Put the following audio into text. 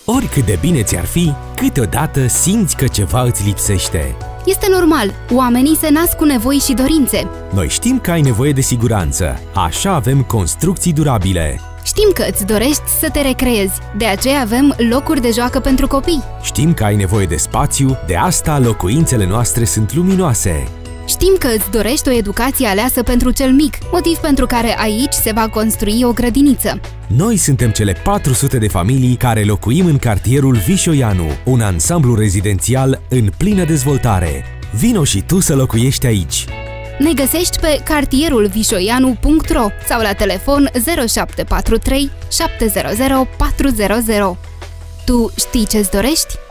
Oricât de bine ți-ar fi, câteodată simți că ceva îți lipsește. Este normal, oamenii se nasc cu nevoi și dorințe. Noi știm că ai nevoie de siguranță, așa avem construcții durabile. Știm că îți dorești să te recreezi, de aceea avem locuri de joacă pentru copii. Știm că ai nevoie de spațiu, de asta locuințele noastre sunt luminoase. Știm că îți dorești o educație aleasă pentru cel mic, motiv pentru care aici se va construi o grădiniță. Noi suntem cele 400 de familii care locuim în cartierul Vișoianu, un ansamblu rezidențial în plină dezvoltare. Vino și tu să locuiești aici! Ne găsești pe cartierulvișoianu.ro sau la telefon 0743 700 400. Tu știi ce-ți dorești?